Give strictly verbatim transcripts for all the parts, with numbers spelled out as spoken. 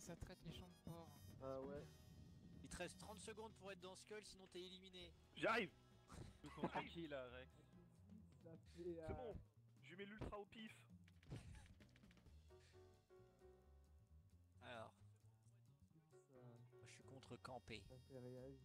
ça traite les champs de porc. Ah ouais. Il te reste trente secondes pour être dans Skull, sinon t'es éliminé. J'arrive. Tout contre qui là, Rex? Ça fait. C'est bon. Je mets l'ultra au pif. Alors, Ça, moi, je suis contre Campé. ça fait réagir.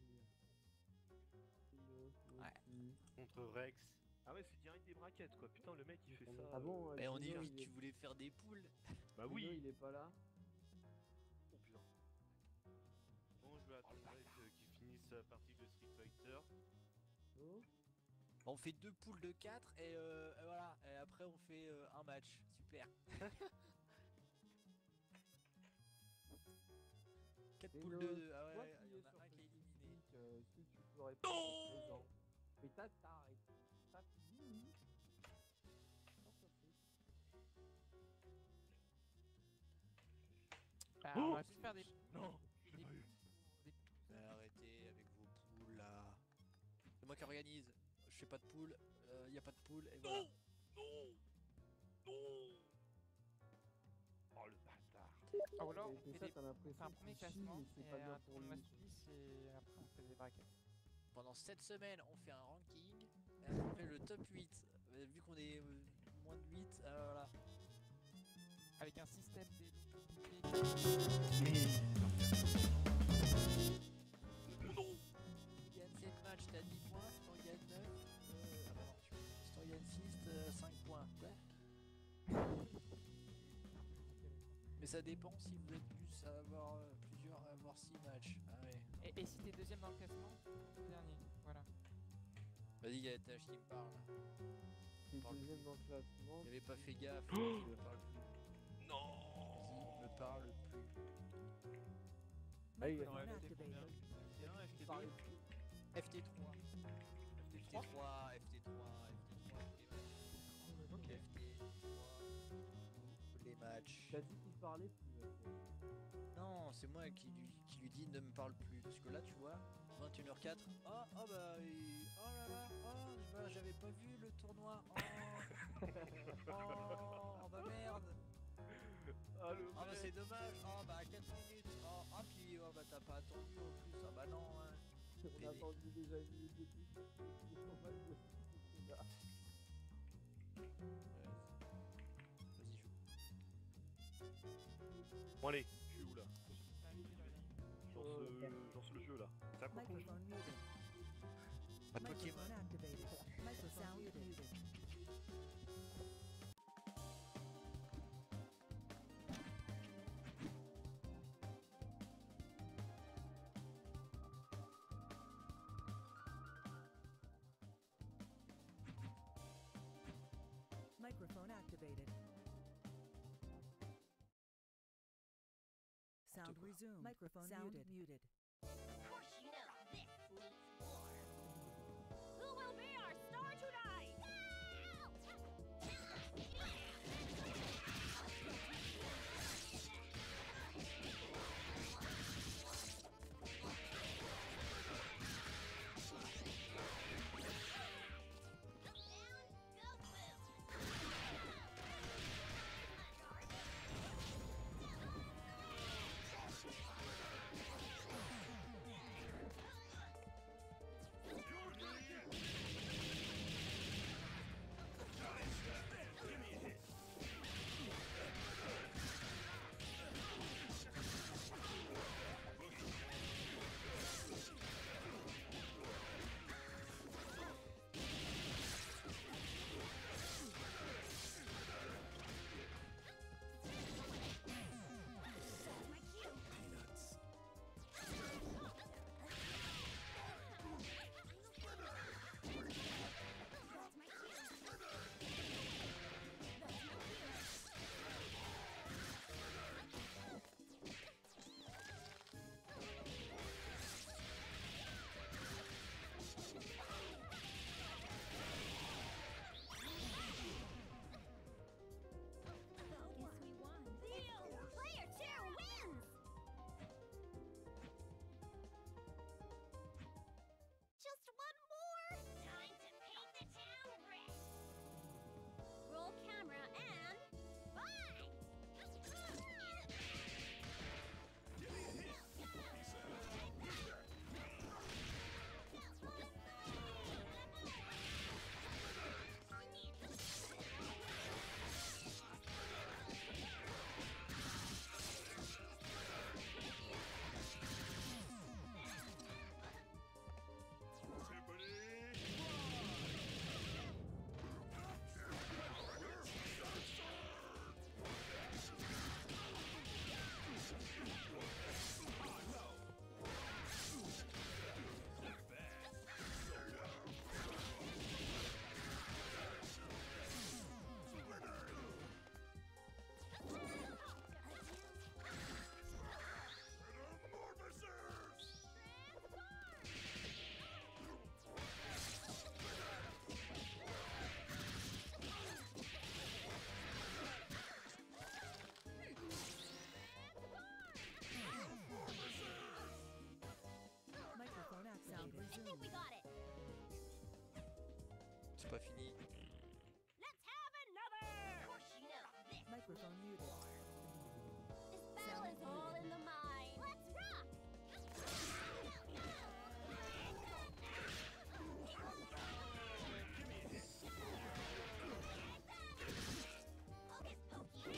Ouais. Contre Rex. Ah ouais, c'est direct des braquettes quoi. Putain, le mec il fait ça. Ah bon Mais on Gino, dit il que est- tu voulais faire des poules. Bah Gino, oui. il est pas là. Oh putain. Bon, je vais attendre Rex euh, qu'il finisse sa partie de Street Fighter. Oh. On fait deux poules de quatre et, euh, et voilà. Et après on fait euh, un match. Super. quatre Et poules le- de deux. Ah ouais, toi ouais, qui il y es en a sur un ce qui est éliminé. site, euh, Est-ce que tu peux répondre Non présent? Mais t'as t'as arrêté. T'as fini. Non, ça fait. Bah, Oh on va juste faire des. Non. J'ai des- pas eu. des- Arrêtez avec vos poules là. C'est moi qui organise. Je fais pas de poules. Il y a pas de poules et voilà. Non. Non. Non. Oh le bâtard. Oh là, on Et fait ça, des- t'as on fait l'impression un qu'il premier chie, classement mais c'est et pas bien un pour tournoi lui. suisse et après on fait des braquettes. Pendant sept semaines, on fait un ranking. Et après, on fait le top huit. Euh, Vu qu'on est euh, moins de huit, euh, voilà. Avec un système des. Non. Tu gagnes sept matchs, t'as dix points. Si t'en gagnes neuf, euh, ah bah non, tu... si t'en gagnes six, t'as cinq points. Ouais. Mais ça dépend si vous êtes plus à avoir euh, plusieurs, à avoir six matchs. Ah ouais. Et, et si t'es deuxième dans le classement, t'es dernier. Voilà. Vas-y, il y a Tâche qui me parle. T'es Parle deuxième dans le classement. Il avait pas fait gaffe, il me parle plus. Non. Vas-y, me parle plus. Ah, il Non, a F T combien? F T un, F T parlé. deux? F T trois. F T F T trois? trois, F T trois, F T trois, tous les matchs. Ok. F T trois, tous les matchs. T'as dit qu'il parlait plus. euh, Non, c'est moi qui lui, qui lui dis ne me parle plus. Parce que là, tu vois, vingt et une heures quatre. Oh, oh bah, il- oh là là, oh, bah, j'avais pas vu le tournoi. Oh, oh, oh bah merde. Ah le Ah bah mec. c'est dommage. Oh bah quatre minutes. Oh, ah puis oh bah t'as pas attendu en plus. Ah bah non. Hein. On a Pédé. attendu déjà une minute et demie. C'est normal de- Là. Vas-y, joue. Bon allez, je suis où là? Je lance, Euh, euh, je lance le jeu là. C'est à quoi qu'on joue? Microphone muted. Pas de Pokémon. Microphone activated. Microphone muted. Microphone activated. Sound quoi. resumed. Microphone muted. muted. Of course you know this needs more. Who will be our star tonight? Go down, go boom. pas fini. Let's have another! Of course you know this. Microphone muted. This battle is all in the mind. Let's rock! Hocus pocus!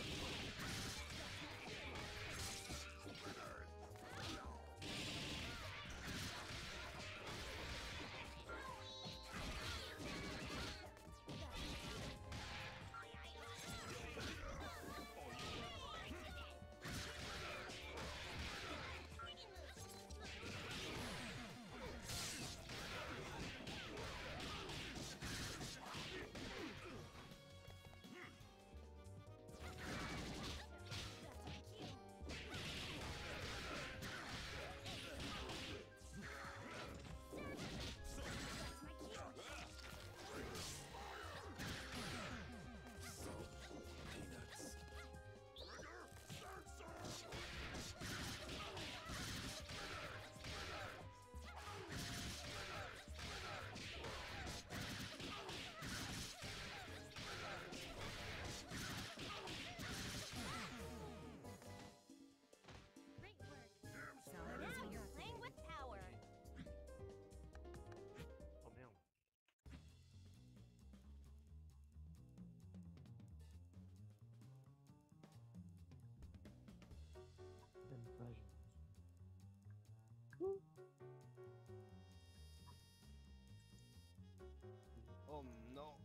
Great work. Sound Now is you're reactivated. playing with power. Oh merde. Même pas, je- Oh non.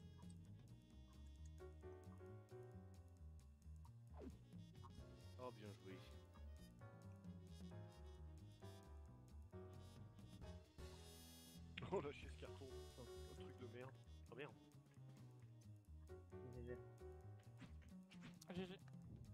Oh bien joué. Oh lâchez ce carton. Oh, un truc de merde. Oh merde. G G. G G.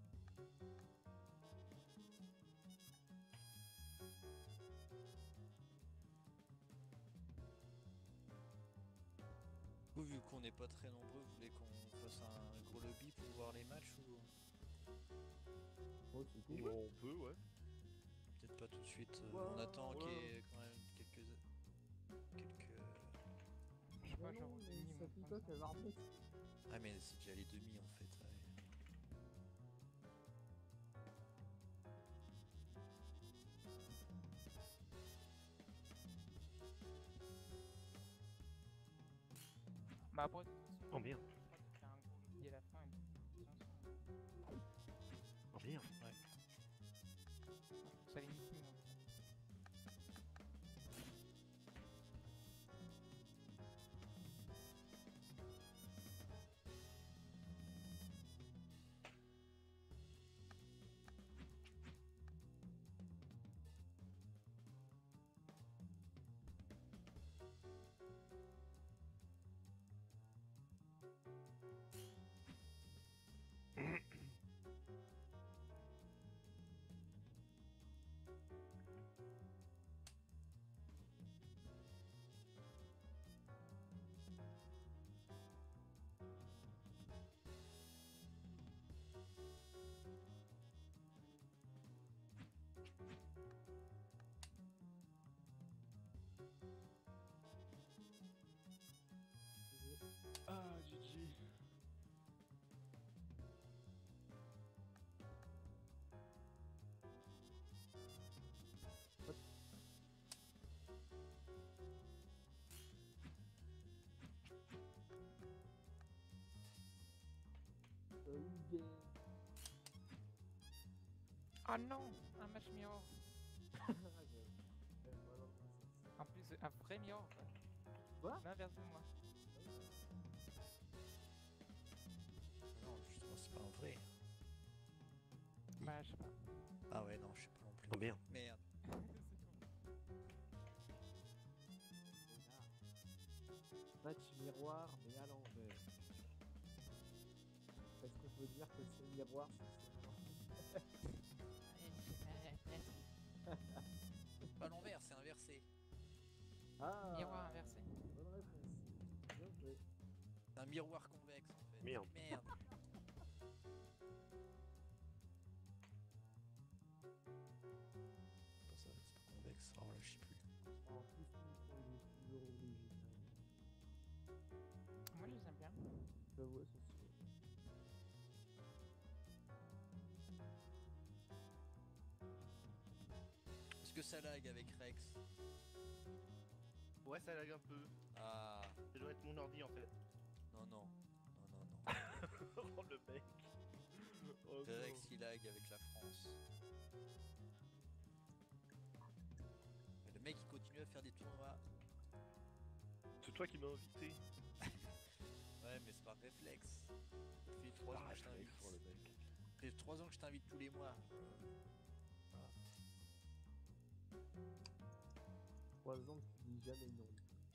Vous, vu qu'on n'est pas très nombreux, vous voulez qu'on fasse un gros lobby pour voir les matchs ou Oh, c'est cool. Bon, on peut, ouais. peut-être pas tout de suite euh, Ouais, on attend qu'il y ouais. ait quand même quelques... quelques... Je sais pas, Mais genre non, au mais minimum ça comme picote, ça. elle va remonter. Ah mais c'est déjà les demi en fait. Ouais. Bah après, de toute façon, Oh merde. je crois de faire un gros lobby à la fin et de toute façon, Oh merde. ça limite nous. hein. Ah, G G. Euh, game. Ah non, un match mirror. Ah, je- euh, voilà, c'est- En plus, un vrai mirror. quoi. Quoi L'inverse de moi. Non justement c'est pas un vrai. Bah, je sais pas. Ah ouais non je sais pas non plus. Oh merde. Merde. Match miroir, mais à l'envers. Est-ce qu'on peut dire que c'est miroir c'est Pas l'envers c'est inversé. Ah Miroir inversé. Bonne réponse. Bien joué. C'est un miroir convexe en fait. Merde. Merde. C'est pas ça, c'est pas convexe. Oh là je sais plus. En plus, il est toujours obligé. quand même. J'avoue, elles sont stylées. Est-ce que ça lag avec Rex? Ouais, ça lag un peu. Ah, Ça doit être mon ordi en fait. non, non. Non, non, non. Oh le mec. Oh, C'est non. Rex qui lag avec la France. Mais le mec il continue à faire des tournois. C'est toi qui m'as invité. Ouais, mais c'est par réflexe. Ça fait trois ans Ah, que je t'invite. pour le mec. Ça fait trois ans que je t'invite tous les mois. Trois ans que tu dis jamais non.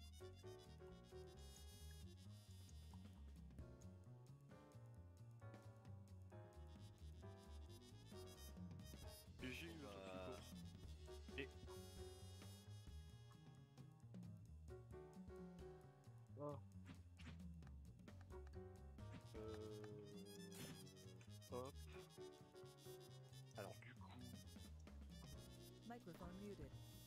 Et j'ai eu un truc Euh, tout court. Et Oh, euh... Hop. Alors du coup... Microphone muted.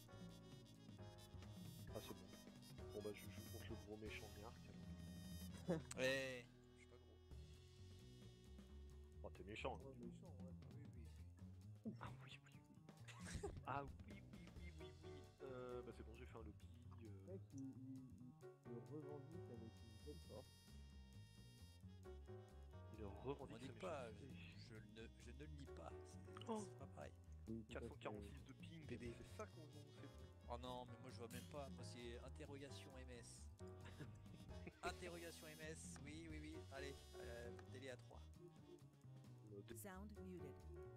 Ah c'est bon. Bon bah je joue contre le gros méchant Miark. Ouais, je suis pas gros. Oh t'es méchant. Hein. ouais, méchant, ouais. Oui, oui, Ah oui oui oui. Ah oui oui oui oui oui. Euh, bah c'est bon j'ai fait un lobby. Le Euh... mec, il, il, il se revendique avec une telle force. Il On revendique dit sa pas, je, méchanceté. je ne, je ne le nie pas. C'est Oh. c'est pas pareil. Oui, tout à quatre fait. cent quarante-six de ping, Bébé. c'est ça qu'on c'est... Oh non, mais moi je vois même pas. Moi c'est interrogation M S. Interrogation M S. Oui, oui, oui. Allez, euh, télé à trois. euh, de- Sound muted.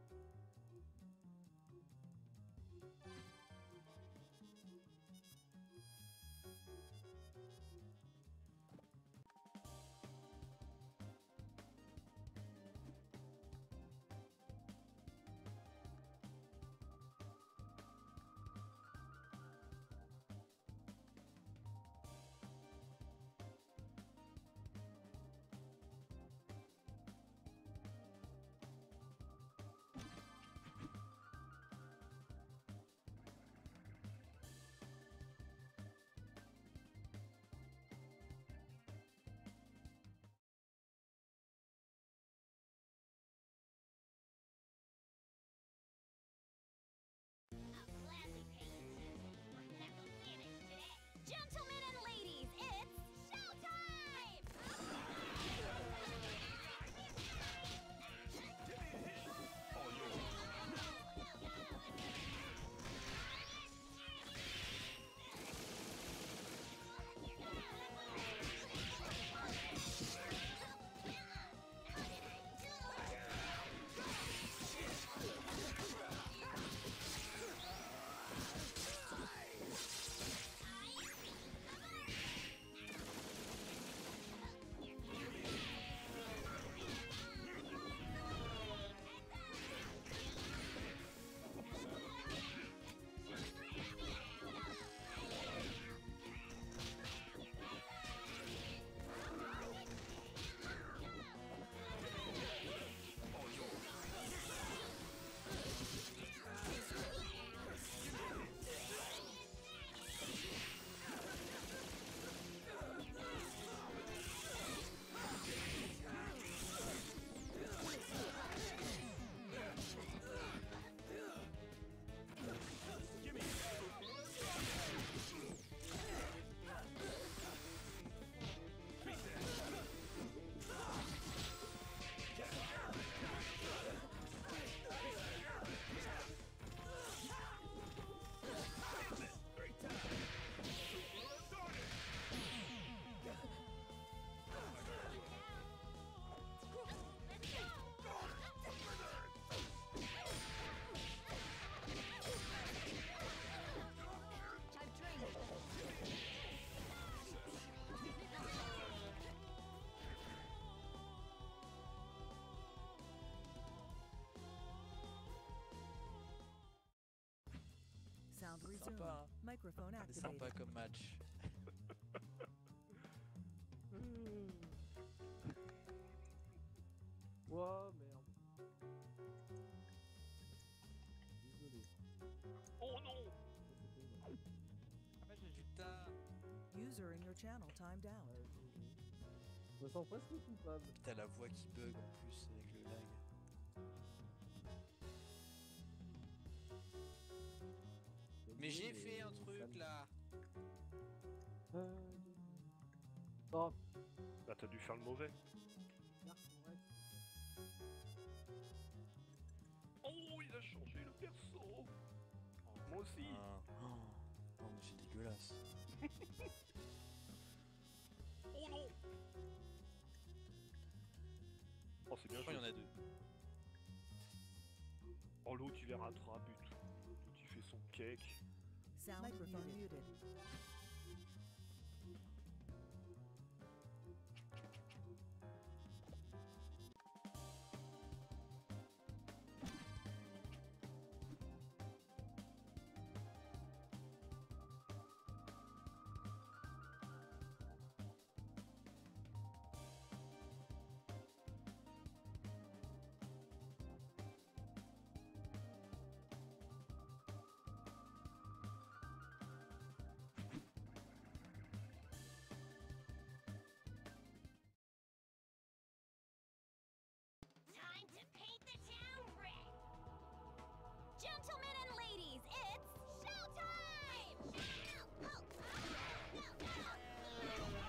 Classy paint. Never finished today. Gentlemen and ladies, it's showtime! Sound C'est resumed. sympa, hein. Microphone C'est sympa activated. comme match. Ouah, merde. Désolé. Oh non. C'était une- En fait, j'ai juste Putain. User in your channel timed out. Ouais, j'ai- j'ai- Moi, me sens presque coupable. T'as la voix qui bug en plus avec le lag. Mais j'ai fait un truc là. Euh... Oh, Bah t'as dû faire le mauvais. Oh, il a changé le perso. Moi aussi. Ah. Oh, oh, mais c'est dégueulasse. Oh non. Oh c'est bien Je crois joué. qu'il y en a deux. Oh l'autre il les rattrape et tout. L'autre il fait son cake. Sound Microphone muted. muted. Time to paint the town red! Gentlemen and ladies, it's showtime! Oh, oh, no, no.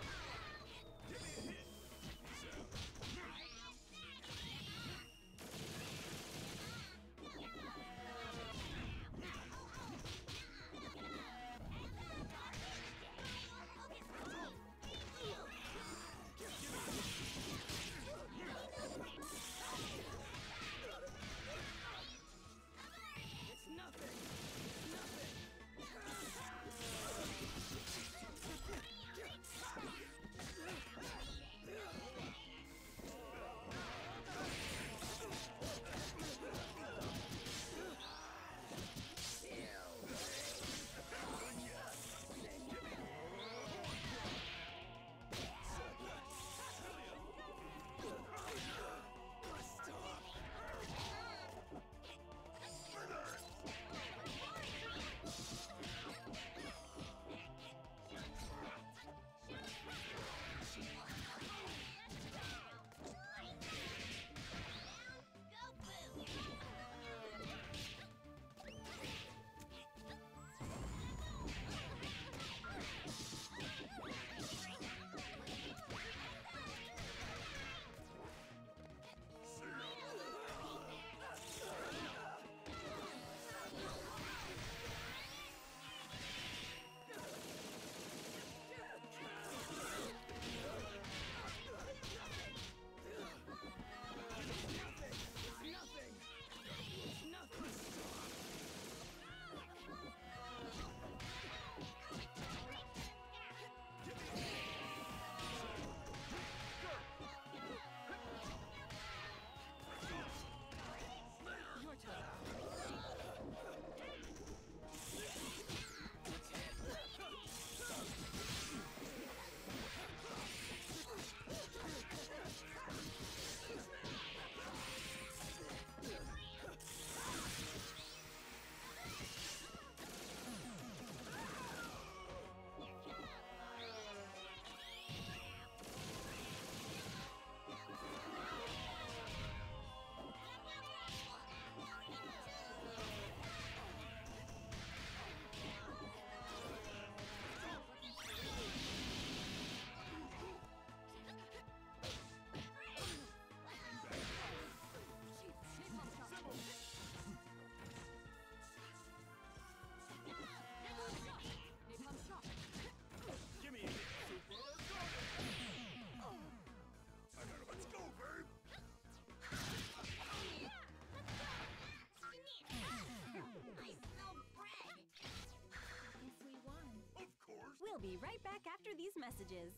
We'll be right back after these messages.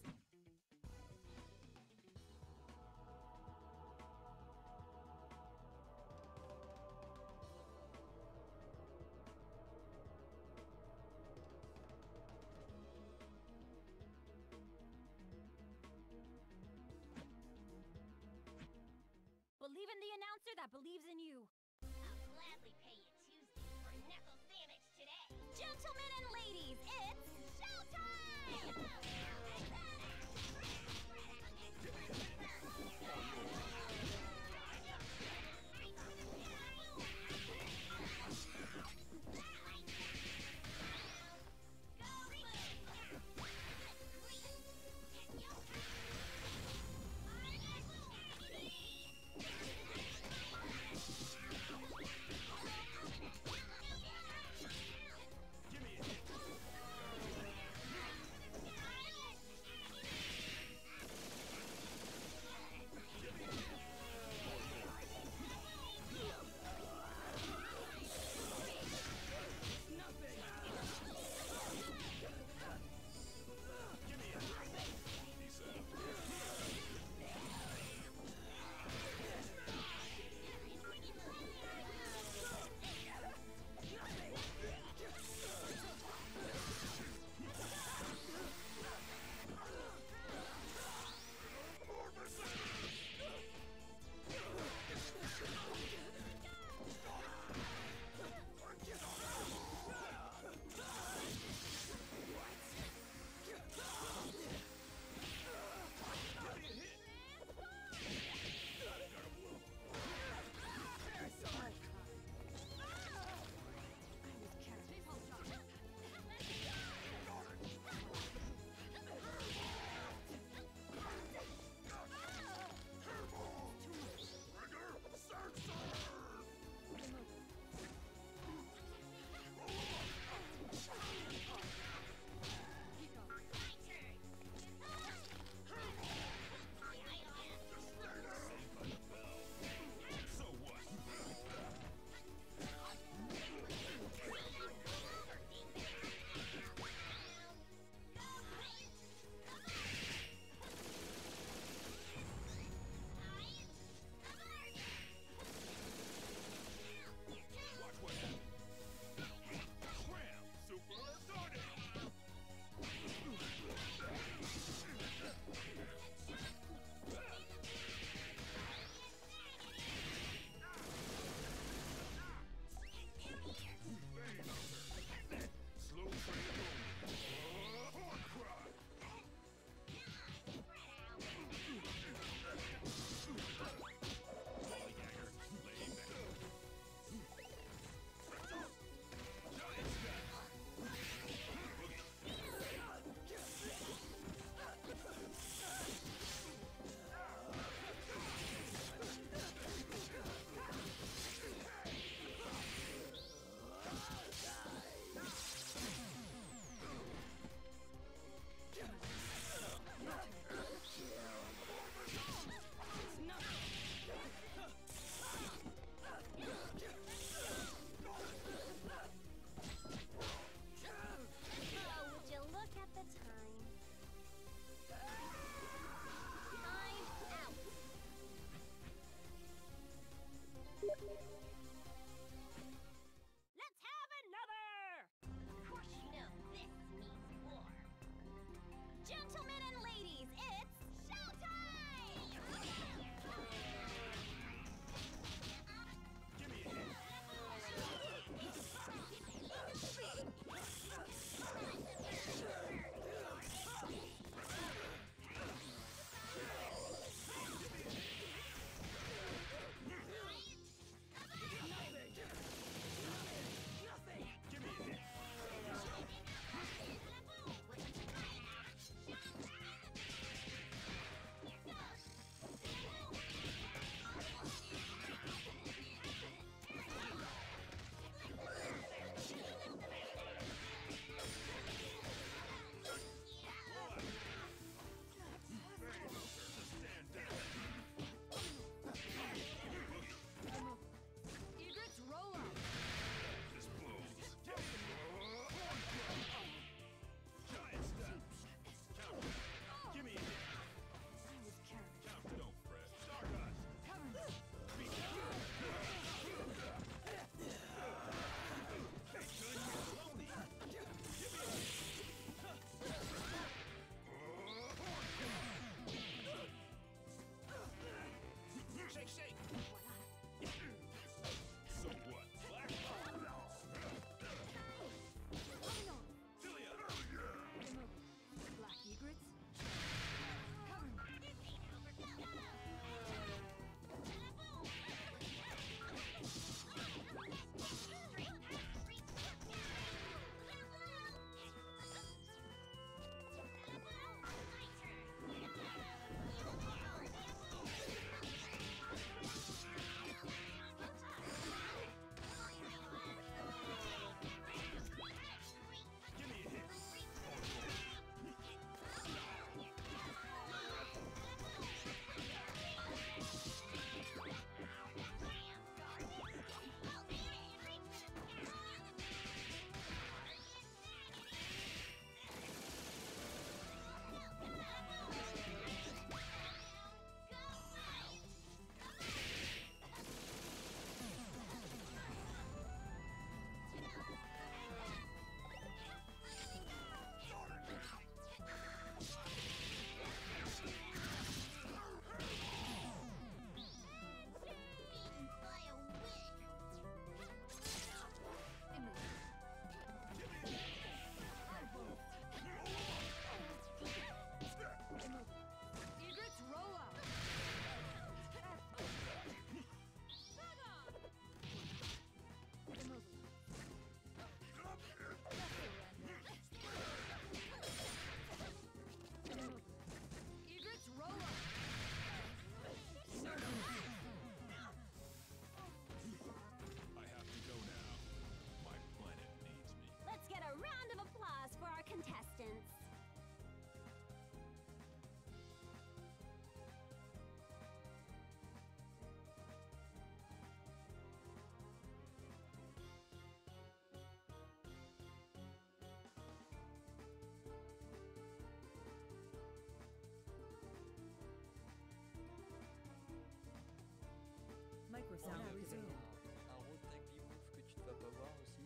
Believe in the announcer that believes in you. I'll gladly pay you Tuesday for a knuckle sandwich today. Gentlemen and ladies, it's showtime!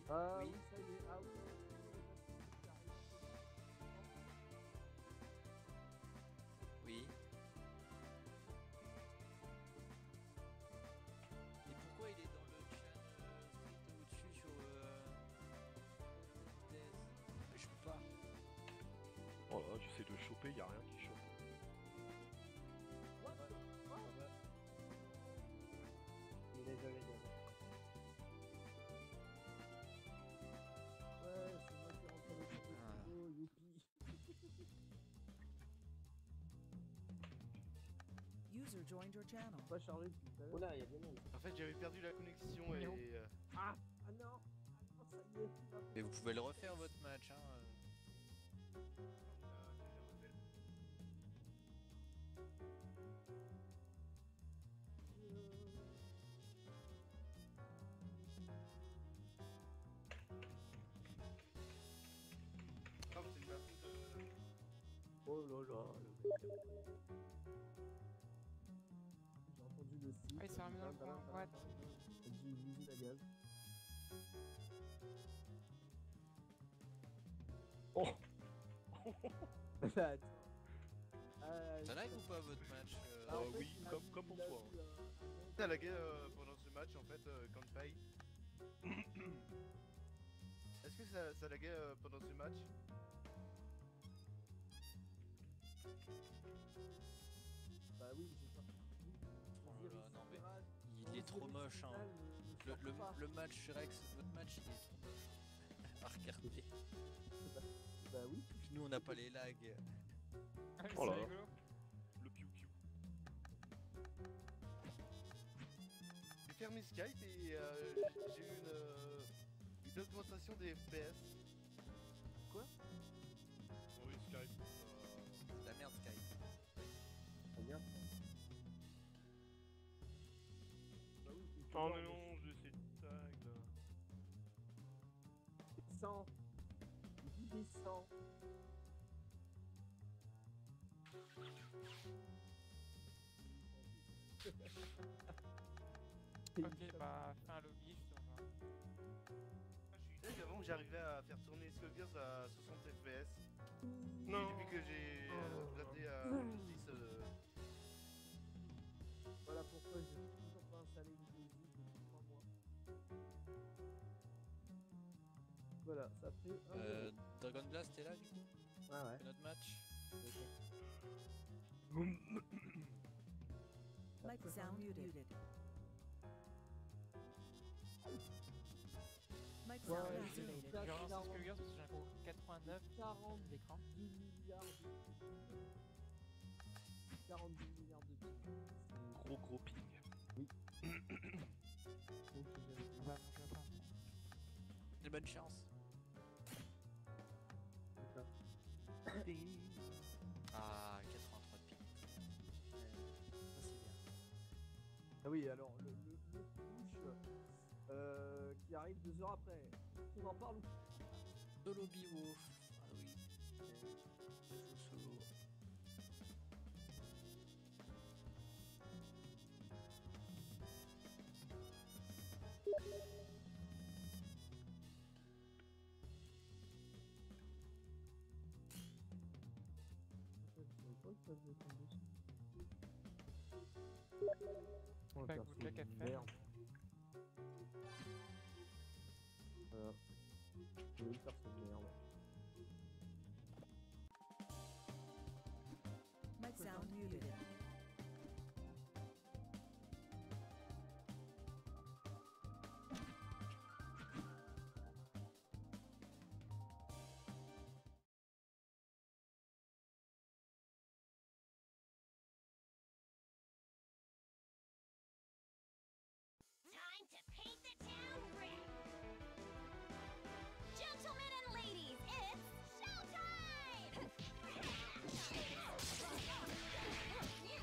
Ah Oui. oui, ça y est. Ah oui. Oui. Et pourquoi il est dans le chat euh, strict au-dessus sur euh, Death? Mais je peux pas. Oh là, j'essaie de choper, y a rien qui chope. Il est désolé, gars. Ouais, c'est moi qui rentre avec le Ah. frigo, youpi. User joined your channel. Pas chargé depuis tout à l'heure. Oh là, il y a des monde. En fait, j'avais perdu la connexion et. Non. euh, Ah Ah non. Ah non, ça y est. il va Mais vous pouvez le refaire votre match, hein. euh. Ah, c'est une version de. Oh là là, le mec. J'ai entendu le site. Ah, il s'est remis dans le coin, what? Elle dit une usine à gaz. Oh Bah, attends. Euh, Ça lag ou pas votre match euh, ah, en Euh, fait, oui, il a comme- vu- comme pour il a toi, vu, euh, un mec- Ça laguait euh, pendant ce match en fait, euh, quand paye. Est-ce que ça, ça laguait euh, pendant ce match? Bah oui, j'ai pas. Oh là là, non mais Osiris il est trop Osiris moche, hein. Final ne- ne Le, sort le, pas. le match Rex, votre match il est trop moche. À regarder. Bah oui. Puis nous on n'a pas les lags. Ah, mais Oh c'est là là. rigolo. Le piou piou. J'ai fermé Skype et euh, j'ai eu une, euh, une augmentation des F P S. Oui, Skype. euh, C'est de la merde Skype. Très bien. Bah oui, c'est Oh toujours mais non, j'ai essayé de tag là. des cent. Il dit des cent. Ok, bah, fais un lobby, je te rejoins. Ah, je suis deg, avant j'arrivais à faire tourner Skullgirls à soixante F P S. Non. Et depuis que j'ai euh, upgradé à dix, euh, Voilà pourquoi j'ai toujours pas installé Windows dix depuis trois mois. Voilà, ça fait un Euh, euro. Dragon Blast est là du coup? Ah ouais. C'est notre match? Microphone muted. Microphone Ouais, activated. Je vais relancer Skullgirls parce que j'ai un gros quatre-vingt-neuf quarante d'écran. milliards de quarante-dix milliards de piles. Gros gros ping. C'est donc que j'avais- On va manger à plein. Et bonne chance. Ah, quatre-vingt-trois de ping. Ça c'est bien. Ah oui, alors le, le, le push euh, qui arrive deux heures après. On en parle ou pas? Solo Beowulf. Ah oui. Je joue solo. Je savais pas que ça faisait tomber sur- Oh, Pas perso, good luck à de faire. merde. Voilà. Je vais faire cette merde. Mic sound muted. Time to paint the town red. Gentlemen and ladies, it's showtime!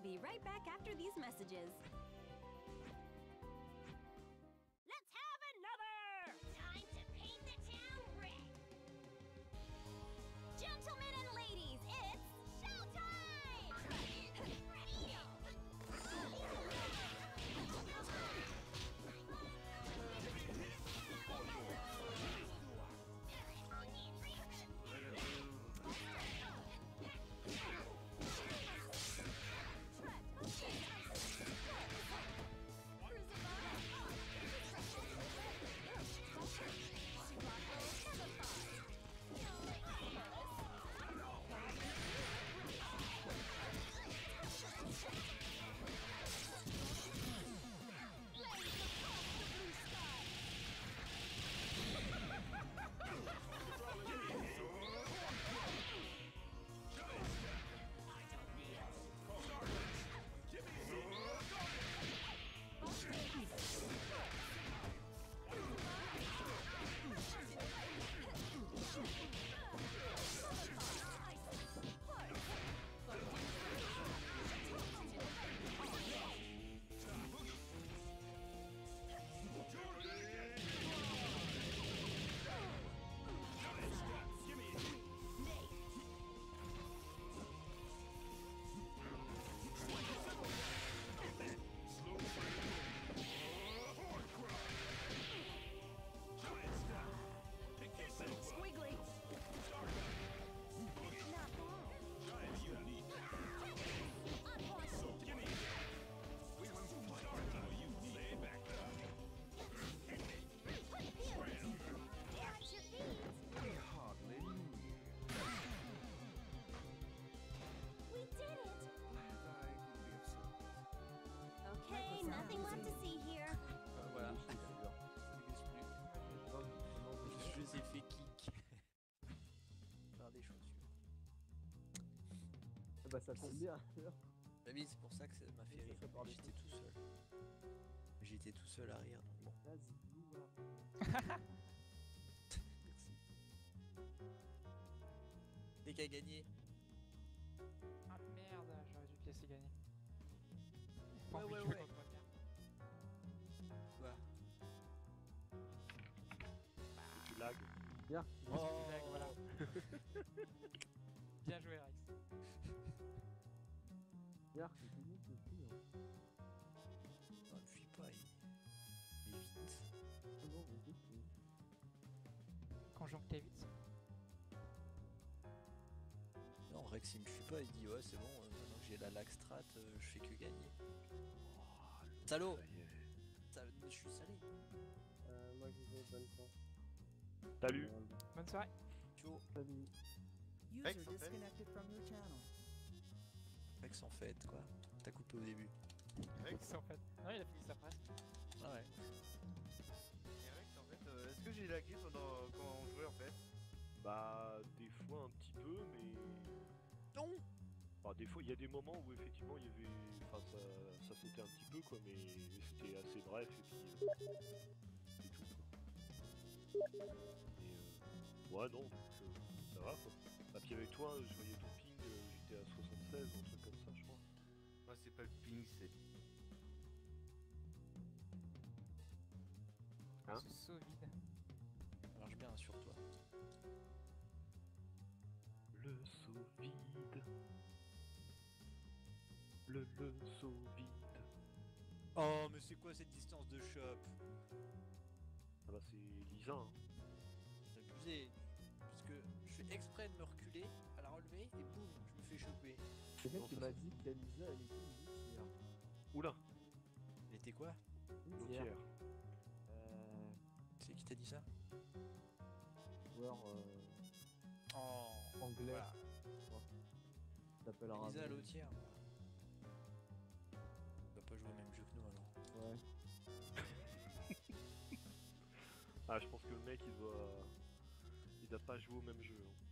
be right back after these messages. Let's have another! Time to paint the town red. Gentlemen and ladies, it's showtime! Squiggly. Not We did it! Okay, nothing left to see here. Euh, voilà. Ça n'existe plus. Je les ai fait kick. Par des chaussures. Ah bah ça tombe bien. Bah oui, c'est pour ça que ça m'a fait rire. J'étais tout seul. J'étais tout seul à rire, donc bon. Vas-y, Loua. Merci. Dès qu'à gagner. Ah merde, j'aurais dû te laisser gagner. Ouais, Pas envie ouais, de jouer ouais. contre toi, tiens. Quoi? Tu lag. Bien. Oh, Lag, voilà. Bien joué, Rex. Bien, c'est fini, c'est fini. Hein. non, ne fuis pas, il... il est vite. Ah non, mais c'est fini. Conjonctivite. Non, Rex il me fuit pas, il dit ouais c'est bon, euh, maintenant que j'ai la lag strat, euh, je fais que gagner. Salaud! Ça- Je suis salé. Euh, moi je vais bonne chance. Salut. Bonne soirée. Ciao. Salut. User Rex, en fait. disconnected from your channel. Rex en fait quoi. T'as coupé au début. Rex, En fait. Non, il a fini sa presse. Ah ouais. et Rex, en fait, euh, est-ce que j'ai lagué pendant quand on jouait en fait? Bah, des fois un petit peu, mais. Non! Enfin, des fois, il y a des moments où effectivement il y avait. Enfin, ça, ça sautait un petit peu quoi, mais c'était assez bref et puis. Euh, c'est tout quoi. Et euh, ouais, non, donc euh, ça va quoi. Ah, puis avec toi, je voyais ton ping, euh, j'étais à soixante-seize ou un truc comme ça, je crois. Moi, c'est pas le ping, c'est. Hein? Ce saut vide. Ça marche bien sur toi. Le saut vide. Le le saut vide. Oh mais c'est quoi cette distance de shop? Ah bah, c'est Lisa, hein. J'ai abusé. Parce que je fais exprès de me reculer à la relever et boum, je me fais choper. Quelqu'un Non, qui ça, m'a c'est- dit que la Lisa elle était une litière. Oula, Elle était quoi? Litière. l'eau Euh. C'est qui t'a dit ça? Joueur euh, Oh. anglais. Voilà. Il s'appelle Lisa Ravel. Lautière. Il va pas jouer au même jeu que nous alors. Ouais. Ah, je pense que le mec il doit. Il doit pas jouer au même jeu. Hein.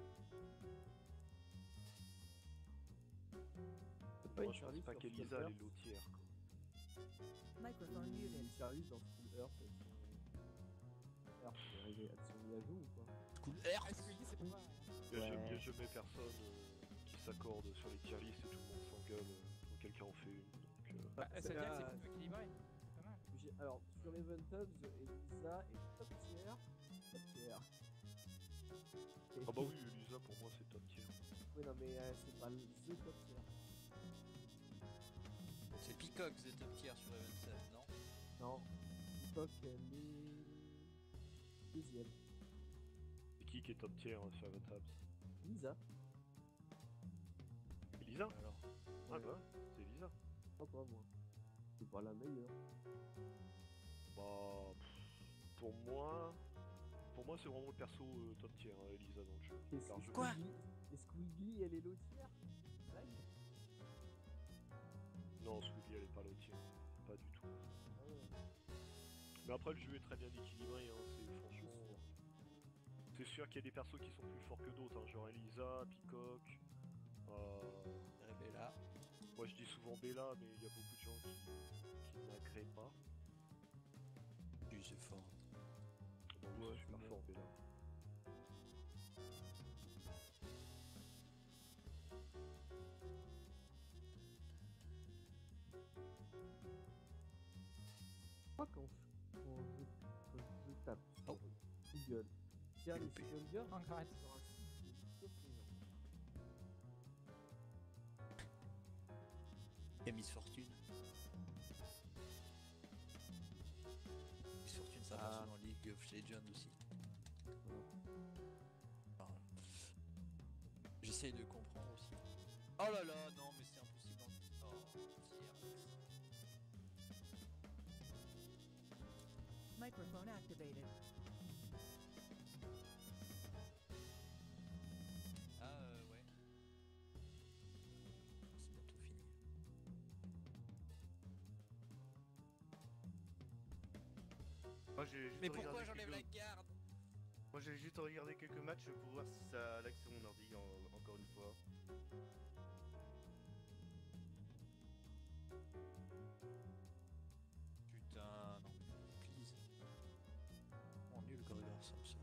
C'est pas Moi une je pense Charlie pas sur qu'Elisa Stepper. elle est lotière quoi. Microphone Une muted. Charlie dans School Earth. elles sont- Earth, c'est arrivé- elles sont mises à jour ou quoi? Cool Ah, Earth. Squiggy, c'est pour moi. Il y a Ouais. jamais- il y a jamais personne euh, qui s'accorde sur les tier lists et tout le monde s'engueule. euh, donc quelqu'un en fait une. Donc, euh, Bah, c'est, ça veut dire que euh, c'est plutôt équilibré. C'est pas mal. j'ai- Alors, sur les Tubs, Elisa est top tier. Top tier. Et- Ah bah oui, Elisa pour moi c'est top tier. Oui, non, mais euh, c'est pas le the top tier. C'est Peacock The Top Tier sur Event sept, non? Non. Peacock, elle est. Deuxième. C'est qui qui est top tier hein, sur la table? Lisa. Elisa? Alors, Ah bah c'est Elisa. Pas pas moi. C'est pas la meilleure. Bah pff, pour moi. Pour moi c'est vraiment le perso euh, top tier, hein, Elisa dans le jeu. Et Largement. Quoi Squigly, et Squigly, elle est low tier. Blague. Non, Squigly elle est pas low tier. Pas du tout. Ah ouais. Mais après le jeu est très bien équilibré, hein, c'est franchement. C'est sûr qu'il y a des persos qui sont plus forts que d'autres, hein, genre Elisa, Peacock. Euh... Bella. Moi je dis souvent Bella, mais il y a beaucoup de gens qui, qui n'agréent pas. Oui, c'est fort. Bon, oui, Ouais, c'est super c'est fort Bella. Moi, quand je, quand je, quand je tape sur Oh. Google, tiens les Loupé. Singles, Encore un. sur un site qui est surprenant. Il y a Miss Fortune. Miss Fortune, ça Ah. passe dans League of Legends aussi. Enfin, j'essaye de comprendre aussi. Oh là là, non, mais c'est impossible. Oh, Microphone activated. Ah, euh, ouais. C'est bientôt fini. Moi j'ai juste Mais regardé pourquoi j'enlève la quelques- garde? Moi j'ai juste regardé quelques matchs pour voir si ça lag sur mon ordi en- encore une fois. Putain, non. Please. Oh, nul Gregor Samson.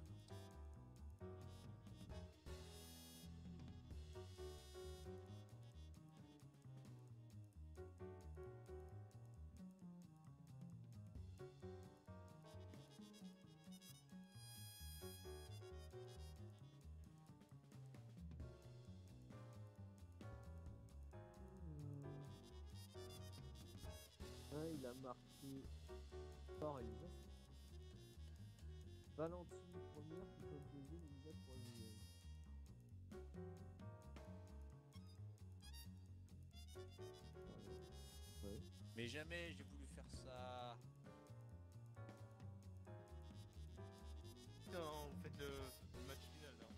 Hein, il a marqué par Elisa. Valentine première, Peacock deuxième, Elisa troisième. Ouais. Ouais. Mais jamais j'ai voulu faire ça. Non, vous faites le, le match final là.